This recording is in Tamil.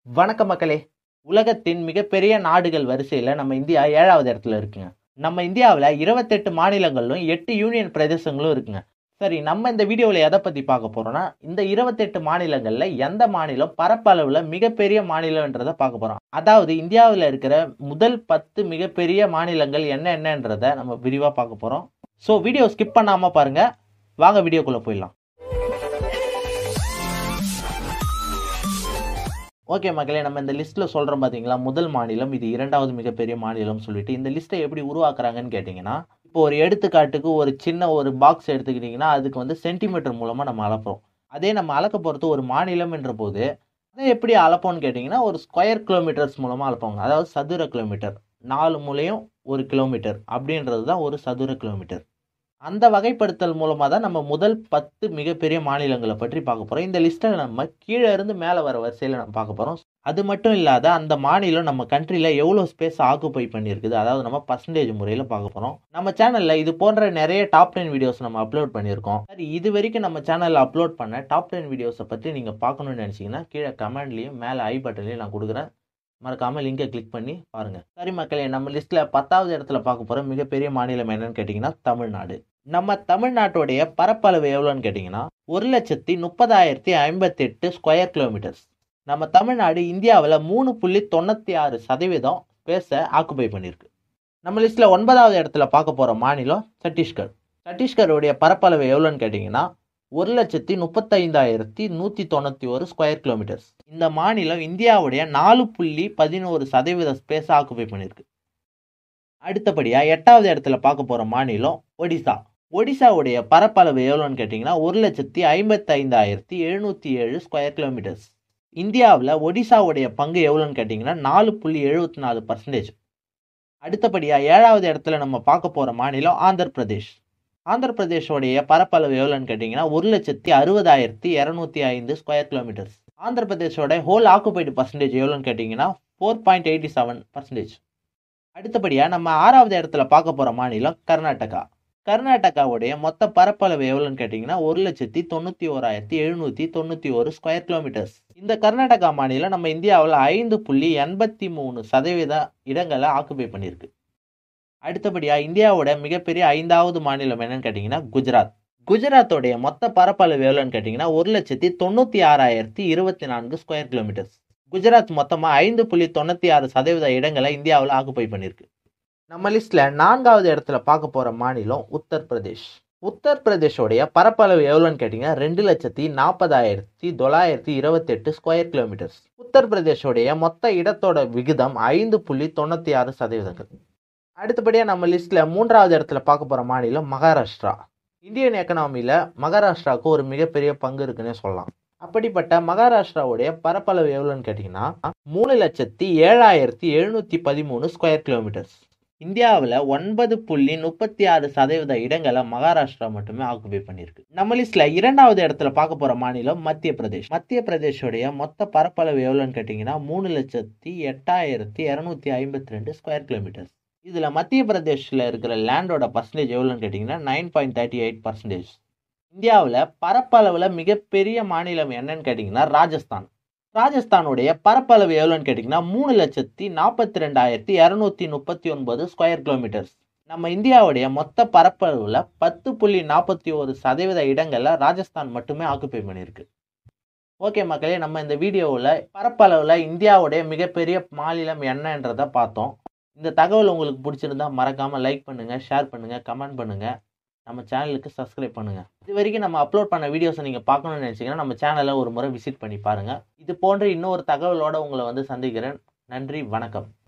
வணக்கம் மக்களே. உலகத்தின் மிகப்பெரிய நாடுகள் வரிசையில் நம்ம இந்தியா 7வது இடத்துல இருக்குங்க. நம்ம இந்தியாவில் 28 மாநிலங்களும் 8 யூனியன் பிரதேசங்களும் இருக்குங்க. சரி, நம்ம இந்த வீடியோவில் எதை பற்றி பார்க்க போகிறோம்னா, இந்த 28 மாநிலங்களில் எந்த மாநிலம் பரப்பளவில் மிகப்பெரிய மாநிலம்ன்றதை பார்க்க போகிறோம். அதாவது இந்தியாவில் இருக்கிற முதல் 10 மிகப்பெரிய மாநிலங்கள் என்னன்றதை நம்ம விரிவாக பார்க்க போகிறோம். ஸோ வீடியோ ஸ்கிப் பண்ணாமல் பாருங்கள். வாங்க வீடியோக்குள்ளே போயிடலாம். ஓகே மக்களே, நம்ம இந்த லிஸ்ட்டில் சொல்கிறோம் பார்த்தீங்களா, முதல் மாநிலம் இது 2வது மிகப்பெரிய மாநிலம் சொல்லிட்டு. இந்த லிஸ்ட்டை எப்படி உருவாக்குறாங்கன்னு கேட்டிங்கன்னா, இப்போ ஒரு எடுத்துக்காட்டுக்கு ஒரு சின்ன ஒரு பாக்ஸ் எடுத்துக்கிட்டிங்கன்னா அதுக்கு சென்டிமீட்டர் மூலமாக நம்ம அளப்போம். அதே நம்ம அளக்க போகிறது ஒரு மாநிலம் என்ற போது அதை எப்படி அளப்போம்னு கேட்டிங்கன்னா, ஒரு ஸ்கொயர் கிலோமீட்டர்ஸ் மூலமாக அளப்போங்க. அதாவது சதுர கிலோமீட்டர், 4 மூலையும் 1 கிலோமீட்டர் அப்படின்றது தான் ஒரு சதுர கிலோமீட்டர். அந்த வகைப்படுத்தல் மூலமாக தான் நம்ம முதல் 10 மிகப்பெரிய மாநிலங்களை பற்றி பார்க்க போகிறோம். இந்த லிஸ்ட்டை நம்ம கீழே இருந்து மேலே வர வரிசையில் நம்ம பார்க்க போகிறோம். அது மட்டும் இல்லாத அந்த மாநிலம் நம்ம கண்ட்ரியில் எவ்வளோ ஸ்பேஸ் ஆக்குப்பை பண்ணியிருக்குது, அதாவது நம்ம பர்சன்டேஜ் முறையில் பார்க்க போகிறோம். நம்ம சேனலில் இது போன்ற நிறைய டாப் 10 வீடியோஸ் நம்ம அப்லோட் பண்ணியிருக்கோம். சரி, இது வரைக்கும் நம்ம சேனலில் அப்லோட் பண்ண டாப் 10 வீடியோஸை பற்றி நீங்கள் பார்க்கணும்னு நினச்சிங்கன்னா கீழே கமெண்ட்லேயும் மேலே ஐ பட்டன்லேயும் நான் கொடுக்குறேன். மறக்காமல் லிங்கை கிளிக் பண்ணி பாருங்கள். சரி மக்களே, நம்ம லிஸ்ட்டில் 10வது இடத்துல பார்க்க போகிற மிகப்பெரிய மாநிலம் என்னன்னு கேட்டிங்கன்னா தமிழ்நாடு. நம்ம தமிழ்நாட்டுடைய பரப்பளவு எவ்வளோன்னு கேட்டிங்கன்னா 1,30,058 ஸ்கொயர் கிலோமீட்டர்ஸ். நம்ம தமிழ்நாடு இந்தியாவில் 3.96% ஸ்பேஸை ஆக்குபை பண்ணியிருக்கு. நம்ம லிஸ்ட்டில் 9வது இடத்துல பார்க்க போகிற மாநிலம் சத்தீஸ்கர். சத்தீஸ்கருடைய பரப்பளவு எவ்வளோன்னு கேட்டிங்கன்னா 1,35,191 ஸ்கொயர் கிலோமீட்டர்ஸ். இந்த மாநிலம் இந்தியாவுடைய 4.11% ஸ்பேஸை ஆக்குபை பண்ணியிருக்கு. அடுத்தபடியாக 8வது இடத்துல பார்க்க போகிற மாநிலம் ஒடிசா. ஒடிசாவுடைய பரப்பளவு எவ்வளோன்னு கேட்டிங்கன்னா 1,55,707 ஸ்கொயர் கிலோமீட்டர்ஸ். இந்தியாவில் ஒடிசாவுடைய பங்கு எவ்வளோன்னு கேட்டிங்கன்னா 4.74%. அடுத்தபடியாக 7வது இடத்துல நம்ம பார்க்க போகிற மாநிலம் ஆந்திர பிரதேஷ். ஆந்திர பிரதேஷோடைய பரப்பளவு எவ்வளோன்னு கேட்டிங்கன்னா 1,60,205 ஸ்கொயர் கிலோமீட்டர்ஸ். ஆந்திர பிரதேஷோட ஹோல் ஆக்குபைடு பர்சன்டேஜ் எவ்வளோன்னு கேட்டிங்கன்னா 4.87%. அடுத்தபடியாக நம்ம 6வது இடத்துல பார்க்க போகிற மாநிலம் கர்நாடகா. கர்நாடகாவுடைய மொத்த பரப்பளவு எவ்வளோன்னு கேட்டிங்கன்னா 1,91,791 ஸ்கொயர் கிலோமீட்டர்ஸ். இந்த கர்நாடகா மாநிலம் நம்ம இந்தியாவில் 5.83% இடங்களை ஆக்குபை பண்ணியிருக்கு. அடுத்தபடியாக இந்தியாவோட மிகப்பெரிய 5வது மாநிலம் என்னன்னு கேட்டிங்கன்னா குஜராத். குஜராத்தோடைய மொத்த பரப்பளவு எவ்வளோன்னு கேட்டிங்கன்னா 1,96,024 ஸ்கொயர் கிலோமீட்டர்ஸ். குஜராத் மொத்தமாக 5.96% இடங்களை இந்தியாவில் ஆக்குபை பண்ணியிருக்கு. நம்ம லிஸ்ட்டில் 4வது இடத்துல பார்க்க போகிற மாநிலம் உத்தரப்பிரதேஷ். உத்தரப்பிரதேஷோடைய பரப்பளவு எவ்வளோன்னு கேட்டிங்கன்னா 2,40,928 ஸ்கொயர் கிலோமீட்டர்ஸ். உத்தரப்பிரதேஷோடைய மொத்த இடத்தோட விகிதம் 5.96%. அடுத்தபடியாக நம்ம லிஸ்ட்டில் 3வது இடத்துல பார்க்க போகிற மாநிலம் மகாராஷ்டிரா. இந்தியன் எக்கனாமியில் மகாராஷ்டிராவுக்கு ஒரு மிகப்பெரிய பங்கு இருக்குன்னே சொல்லலாம். அப்படிப்பட்ட மகாராஷ்டிராவுடைய பரப்பளவு எவ்வளோன்னு கேட்டிங்கன்னா 3,07,713 ஸ்கொயர் கிலோமீட்டர்ஸ். இந்தியாவில் 9.36% இடங்களை மகாராஷ்டிரா மட்டுமே ஆக்குபை பண்ணியிருக்கு. நம்ம லிஸ்ட்டில் 2வது இடத்துல பார்க்க போகிற மாநிலம் மத்திய பிரதேஷ். மத்திய பிரதேஷோடைய மொத்த பரப்பளவு எவ்வளோன்னு கேட்டிங்கன்னா 3,08,252 ஸ்கொயர் கிலோமீட்டர்ஸ். இதில் மத்திய பிரதேஷில் இருக்கிற லேண்டோட பர்சன்டேஜ் எவ்வளோன்னு கேட்டிங்கன்னா 9.38%. இந்தியாவில் பரப்பளவில் மிகப்பெரிய மாநிலம் என்னன்னு கேட்டிங்கன்னா ராஜஸ்தான். ராஜஸ்தானுடைய பரப்பளவு எவ்வளோன்னு கேட்டிங்கன்னா 3,42,239 ஸ்கொயர் கிலோமீட்டர்ஸ். நம்ம இந்தியாவுடைய மொத்த பரப்பளவில் 10.41% இடங்களில் ராஜஸ்தான் மட்டுமே ஆக்குபை பண்ணியிருக்கு. ஓகே மக்களே, நம்ம இந்த வீடியோவில் பரப்பளவில் இந்தியாவுடைய மிகப்பெரிய மாநிலம் என்னன்றதை பார்த்தோம். இந்த தகவல் உங்களுக்கு பிடிச்சிருந்தா மறக்காமல் லைக் பண்ணுங்கள், ஷேர் பண்ணுங்கள், கமெண்ட் பண்ணுங்கள். நம்ம சேனலுக்கு சப்ஸ்கிரைப் பண்ணுங்கள். இது வரைக்கும் நம்ம அப்லோட் பண்ண வீடியோஸை நீங்கள் பார்க்கணும்னு நினச்சிங்கன்னா நம்ம சேனலை ஒரு முறை விசிட் பண்ணி பாருங்கள். இது போன்ற இன்னொரு தகவலோடு உங்களை சந்திக்கிறேன். நன்றி, வணக்கம்.